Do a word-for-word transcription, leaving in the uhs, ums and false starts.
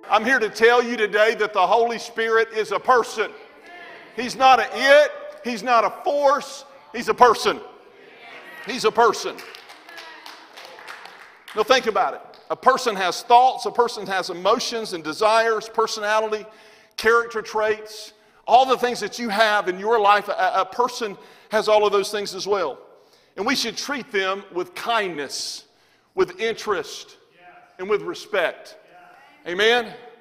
I'm here to tell you today that the Holy Spirit is a person. He's not an it. He's not a force. He's a person. He's a person. Now think about it. A person has thoughts. A person has emotions and desires, personality, character traits, all the things that you have in your life. A, a person has all of those things as well. And we should treat them with kindness, with interest, and with respect. Amen?